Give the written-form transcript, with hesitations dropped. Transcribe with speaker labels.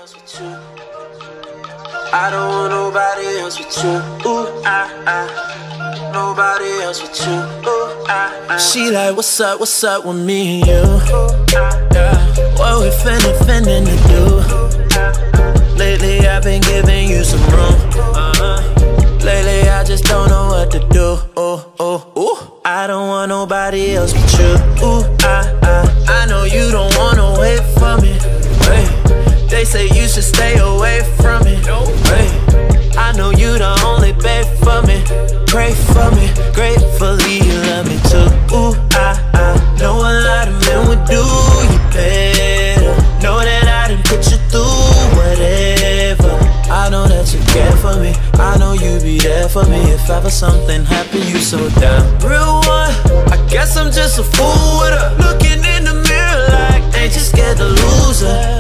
Speaker 1: else with you. I don't want nobody else with you. Ooh, nobody else with you. Ooh, She like, what's up with me and you? What we finna do? Lately I've been giving you some room. Lately I just don't know what to do. Ooh, I don't want nobody else but you. Ooh, I know you don't wanna wait for me. They say you should stay away from me. I know you the only babe for me. Pray for me, gratefully you love me too. Ooh, I know a lot of men would do you better. Know that I done put you through whatever. I know that you care for me. I know you be there for me. If ever something happened, you so down. Real one, I guess I'm just a fool with her. Looking in the mirror like, ain't you scared to lose her?